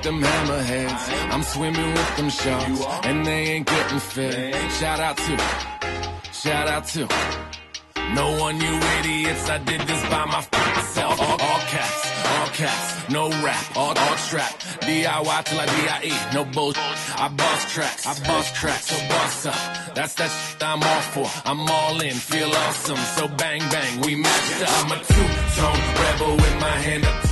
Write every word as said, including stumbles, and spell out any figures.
them hammerheads. I'm swimming with them sharks, and they ain't getting fed. Shout out to, shout out to. No one, you idiots, I did this by myself. All, all caps, all caps, no rap, all, all trap. D I Y till I D I E, no bullshit. I boss tracks, I boss tracks, so boss up. That's that shit I'm all for, I'm all in, feel awesome. So bang bang, we matched up. I'm a two-tone rebel with my hand up.